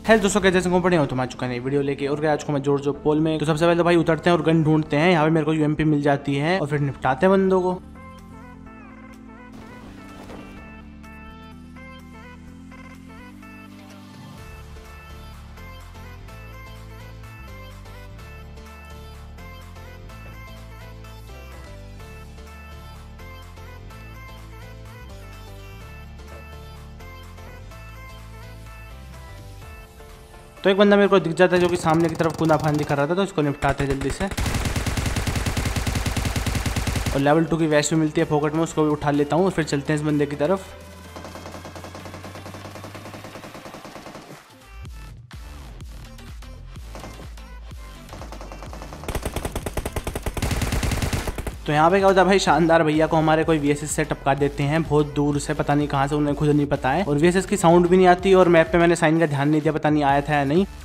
है दोस्तों के जैसे पड़े हो तो मैं चुका नहीं वीडियो लेके और आज को मैं जोर पोल में। तो सबसे पहले तो भाई उतरते हैं और गन ढूंढते हैं। यहाँ पे मेरे को यूएमपी मिल जाती है और फिर निपटाते हैं बंदों को। तो एक बंदा मेरे को दिख जाता है जो कि सामने की तरफ कूदा फांदी कर रहा था, तो इसको निपटाते हैं जल्दी से। और लेवल 2 की वैश भी मिलती है पॉकेट में, उसको भी उठा लेता हूँ और फिर चलते हैं इस बंदे की तरफ। तो यहाँ पे क्या होता है भाई, शानदार भैया को हमारे कोई वीएसएस से टपका देते हैं बहुत दूर से, पता नहीं कहाँ से, उन्हें खुद नहीं पता है। और वीएसएस की साउंड भी नहीं आती और मैप पे मैंने साइन का ध्यान नहीं दिया, पता नहीं आया था या नहीं।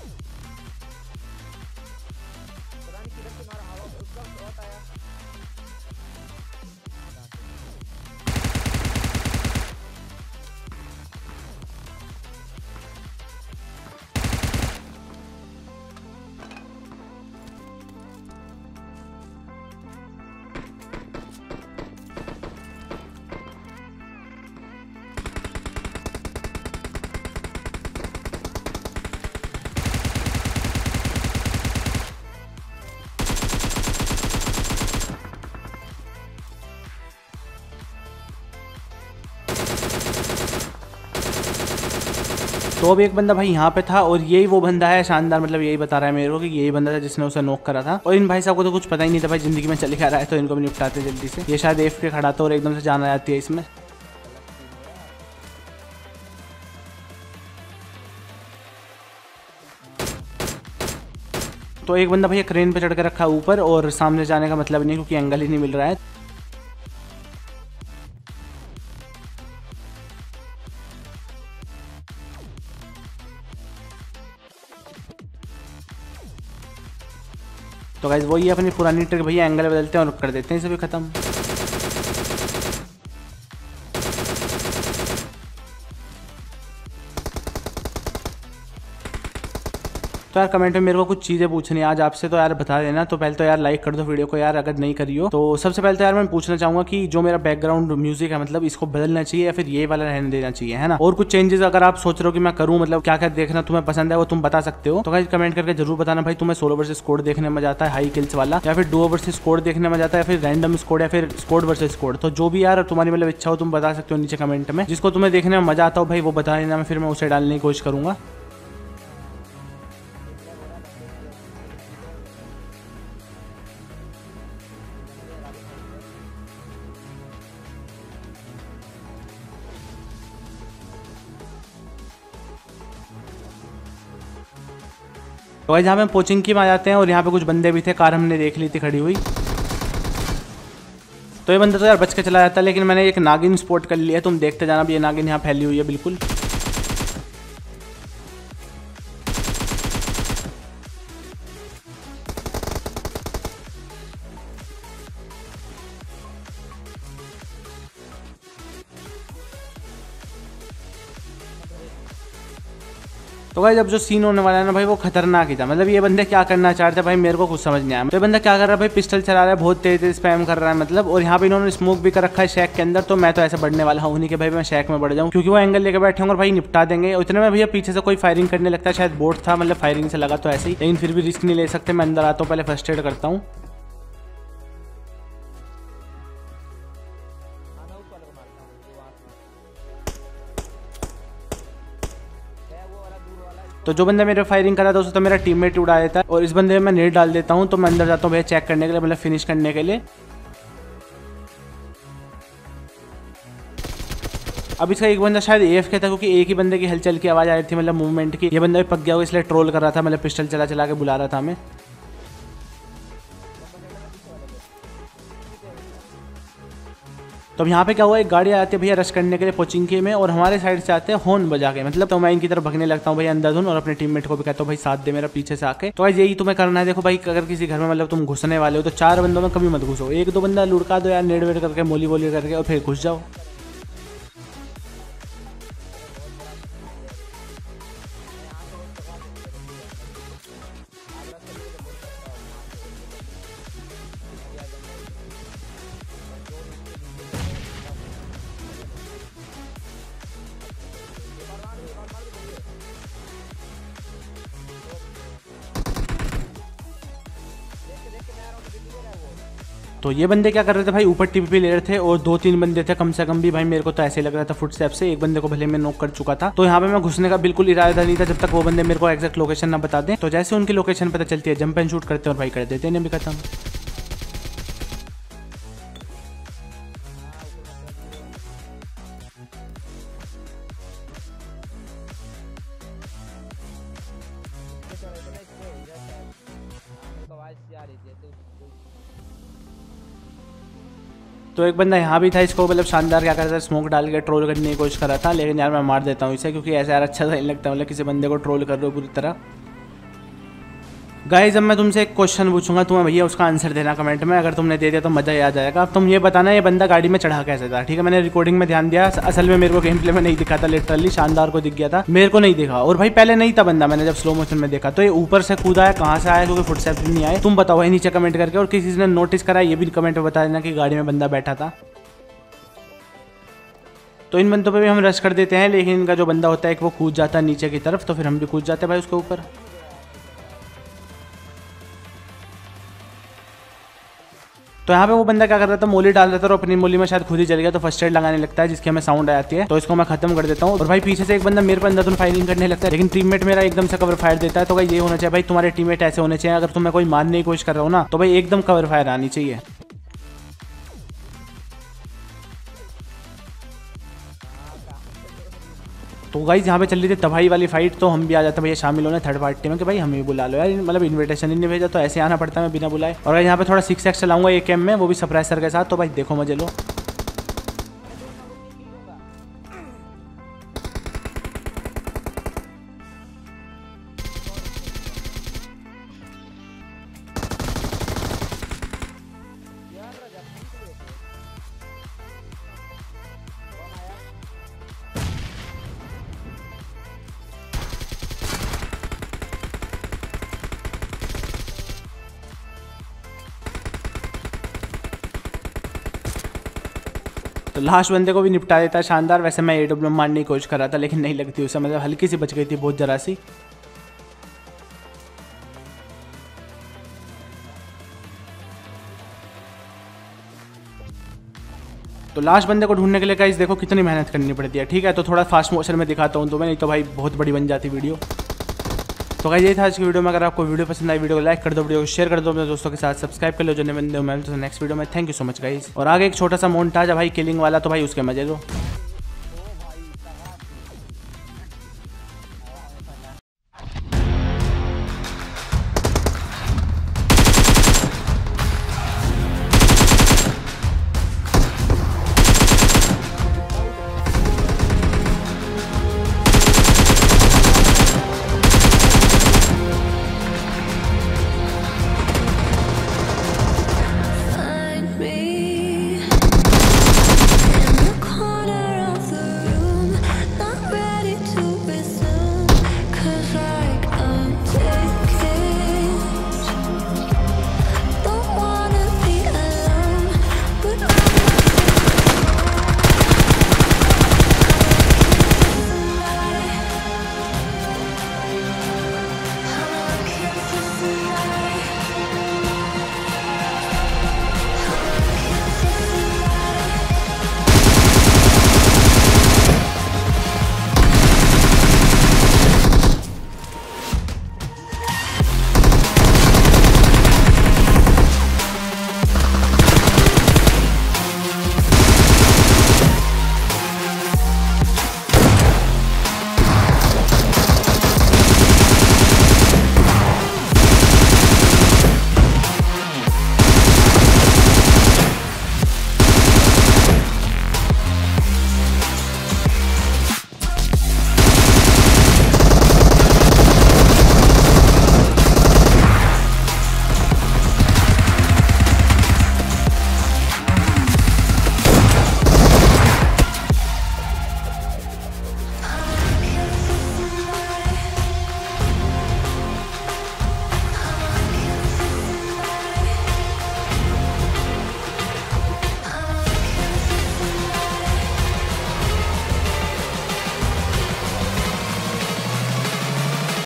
तो अब एक बंदा भाई यहाँ पे था और यही वो बंदा है शानदार, मतलब यही बता रहा है मेरे को कि यही बंदा था जिसने उसे नॉक करा था। और इन भाई साहब को तो कुछ पता ही नहीं था भाई जिंदगी में चल के आ रहा है, तो इनको भी निपटाते जल्दी से। ये शायद एफ के खड़ा था और एकदम से जान आ जाती है इसमें। तो एक बंदा भैया क्रेन पे चढ़ के रखा है ऊपर और सामने जाने का मतलब नहीं क्योंकि एंगल ही नहीं मिल रहा है। तो गाइस वही है अपनी पुरानी ट्रिक भैया, एंगल बदलते हैं और कर देते हैं इसे भी खत्म। तो यार कमेंट में मेरे को कुछ चीज़ें पूछनी है आज आपसे, तो यार बता देना। तो पहले तो यार लाइक कर दो वीडियो को यार अगर नहीं करी हो। तो सबसे पहले तो यार मैं पूछना चाहूंगा कि जो मेरा बैकग्राउंड म्यूजिक है मतलब इसको बदलना चाहिए या फिर ये वाला रहने देना चाहिए, है ना। और कुछ चेंजेस अगर आप सोच रहे हो कि मैं करूँ, मतलब क्या क्या देखना तुम्हें पसंद है वो तुम बता सकते हो। तो गाइस कमेंट करके जरूर बताना भाई तुम्हें सोलो वर्सेस स्क्वाड देखने में जाता है हाई किल्स वाला, या फिर डुओ वर्सेस स्क्वाड देखने में जाता है, या फिर रैंडम स्क्वाड, या फिर स्क्वाड वर्सेस स्क्वाड। तो जो भी यार तुम्हारी मतलब इच्छा हो तुम बता सकते हो नीचे कमेंट में। जिसको तुम्हें देखने में मजा आता हो भाई वो बता देना, फिर मैं उसे डालने की कोशिश करूंगा। तो जहाँ पे हम कोचिंग की में आ जाते हैं और यहाँ पे कुछ बंदे भी थे, कार हमने देख ली थी खड़ी हुई। तो ये बंदा तो यार बच के चला जाता है, लेकिन मैंने एक नागिन स्पॉट कर लिया, तुम देखते जाना भी ये नागिन यहाँ फैली हुई है बिल्कुल। तो भाई जब जो सीन होने वाला है ना भाई वो खतरनाक ही था। मतलब ये बंदे क्या करना चाहते हैं भाई मेरे को कुछ समझ नहीं आया। तो ये बंदा क्या कर रहा है भाई, पिस्टल चला रहा है, बहुत तेज स्पैम कर रहा है मतलब। और यहाँ पे इन्होंने स्मोक भी कर रखा है शैक के अंदर। तो मैं तो ऐसे बढ़ने वाला हूँ नहीं कि भाई मैं शैक में बढ़ जाऊँ, क्योंकि वो एंगल लेकर बैठे होंगे और भाई निपटा देंगे। उतने में भैया पीछे से कोई फायरिंग करने लगता है, शायद बोट था, मतलब फायरिंग से लगा तो ऐसे ही, लेकिन फिर भी रिस्क नहीं ले सकते। मैं अंदर आता हूँ, पहले फर्स्ट एड करता हूँ। तो जो बंदा मेरे फायरिंग कर रहा था उसे तो मेरा टीममेट उड़ा देता है और इस बंदे में मैं नेट डाल देता हूँ। तो मैं अंदर जाता हूँ भैया चेक करने के लिए, मतलब फिनिश करने के लिए। अब इसका एक बंदा शायद एफ के था क्योंकि एक ही बंदे की हलचल की आवाज आ रही थी, मतलब मूवमेंट की। ये बंदा भी पक गया हो इसलिए ट्रोल कर रहा था, मतलब पिस्टल चला चला के बुला रहा था हमें। तो अब यहाँ पे क्या हुआ, एक गाड़ी आती है भैया रश करने के लिए पोचिंकी में और हमारे साइड से आते हैं हॉर्न बजा के, मतलब। तो मैं इनकी तरफ भगने लगता हूँ भैया अंधाधुन और अपने टीममेट को भी कहता हूँ भाई साथ दे मेरा पीछे से आके। तो यही तुम्हें करना है। देखो भाई अगर किसी घर में मतलब तुम घुसने वाले हो तो 4 बंदों में कभी मत घुसो, 1-2 बंदा लुढ़का दो यार नेड़ वेड़ करके, मोली बोली करके, और फिर घुस जाओ। तो ये बंदे क्या कर रहे थे भाई, ऊपर टीपी ले रहे थे और 2-3 बंदे थे कम से कम भी भाई, मेरे को तो ऐसे लग रहा था फुटस्टेप से। एक बंदे को भले मैं नॉक कर चुका था, तो यहाँ पे मैं घुसने का बिल्कुल इरादा नहीं था जब तक वो बंदे मेरे को एग्जैक्ट लोकेशन ना बता दें। तो जैसे उनकी लोकेशन पता चलती है जंप एंड शूट करते हैं और भाई कर देते हैं भी खत्म। तो एक बंदा यहाँ भी था, इसको मतलब शानदार क्या करता है, स्मोक डाल के ट्रोल करने की कोशिश कर रहा था, लेकिन यार मैं मार देता हूँ इसे, क्योंकि ऐसा यार अच्छा नहीं लगता, मतलब किसी बंदे को ट्रोल कर रहे हो पूरी तरह। गाइज अब मैं तुमसे एक क्वेश्चन पूछूंगा, तुम्हें भैया उसका आंसर देना कमेंट में, अगर तुमने दे दिया तो मजा ही आ जाएगा। अब तुम ये बताना ये बंदा गाड़ी में चढ़ा कैसे था, ठीक है। मैंने रिकॉर्डिंग में ध्यान दिया, असल में मेरे को गेम प्ले में नहीं दिखा था, लिटरली शानदार को दिख गया था, मेरे को नहीं दिखा। और भाई पहले नहीं था बंदा, मैंने जब स्लो मोशन में देखा तो ये ऊपर से कूदा है, कहाँ से आया, क्योंकि फुटस्टेप्स भी नहीं आए। तुम बताओ भाई नीचे कमेंट करके, और किसी ने नोटिस करा ये भी कमेंट में बता देना कि गाड़ी में बंदा बैठा था। तो इन बंदों पे भी हम रश कर देते हैं, लेकिन इनका जो बंदा होता है एक वो कूद जाता है नीचे की तरफ, तो फिर हम भी कूद जाते हैं भाई उसके ऊपर। तो यहाँ पे वो बंदा क्या कर रहा था, मोली डाल रहा था और अपनी मोली में शायद खुद ही जल गया, तो फर्स्ट एड लगाने लगता है जिसकी हमें साउंड आती है, तो इसको मैं खत्म कर देता हूँ। और भाई पीछे से एक बंदा मेरे पर अंधाधुन फायरिंग करने लगता है, लेकिन टीममेट मेरा एकदम से कवर फायर देता है। तो भाई ये होना चाहिए भाई, तुम्हारे टीममेट ऐसे होने चाहिए, अगर तुम्हें कोई मारने की कोशिश कर रहा हो ना, तो भाई एकदम कवर फायर आनी चाहिए। तो गाइस यहाँ पे चल रही थी तबाही वाली फाइट, तो हम भी आ जाते भैया शामिल होने थर्ड पार्टी में कि भाई हमें भी बुला लो यार, मतलब इन्विटेशन ही नहीं भेजा तो ऐसे आना पड़ता है मैं बिना बुलाए। और यहाँ पे थोड़ा 6x चलाऊंगा एक कैम में, वो भी सप्रेसर के साथ, तो भाई देखो मजे लो। तो लास्ट बंदे को भी निपटा देता है शानदार। वैसे मैं AWM मारने की कोशिश कर रहा था, लेकिन नहीं लगती उसे, मतलब हल्की सी बच गई थी, बहुत जरा सी। तो लास्ट बंदे को ढूंढने के लिए गाइस देखो कितनी मेहनत करनी पड़ती है, ठीक है। तो थोड़ा फास्ट मोशन में दिखाता हूँ तुम्हें, नहीं तो भाई बहुत बड़ी बन जाती वीडियो। तो गाइस ये था आज की वीडियो में, अगर आपको वीडियो पसंद आई वीडियो को लाइक कर दो, वीडियो को शेयर कर दो अपने दोस्तों के साथ, सब्सक्राइब कर लो जो नए बंदे हो। मैं तो नेक्स्ट वीडियो में, thank you so much guys. और आगे एक छोटा सा मोन्टाज है भाई किलिंग वाला, तो भाई उसके मजे लो।